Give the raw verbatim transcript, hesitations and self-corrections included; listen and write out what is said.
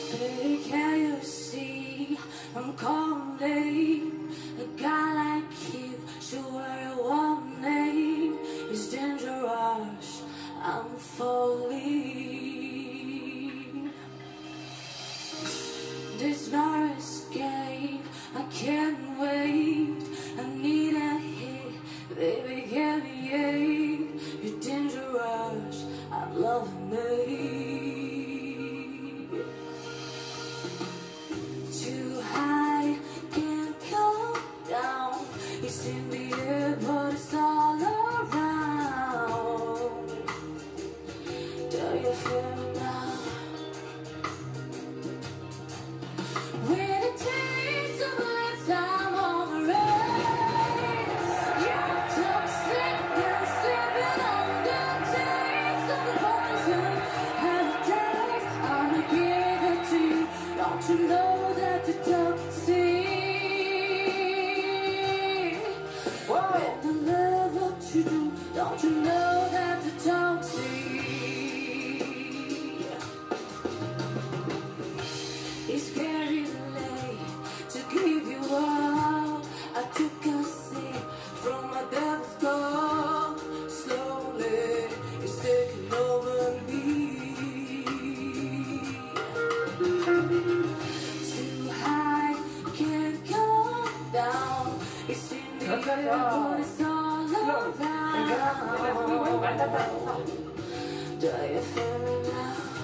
Baby, can you see I'm calling? A guy like you should wear a warning. It's dangerous, I'm falling. There's no escape, I can't wait. I need a hit, baby, give me aid. You're dangerous, I'm loving me. Too high, can't come down. It's in the air, but it's all around. Do you feel it now? When it takes a lifetime on the race, you're toxic and sleeping on the taste of the poison. Have a taste, I'ma give it to you. Don't you know that the toxic? When I love what you do, don't you know that the toxic? It's getting late to give you up. I took a sip from my devil's cup. Slowly, it's taking over me. Too high, can't come down. It's in the air, but it's all around. Do you feel it now?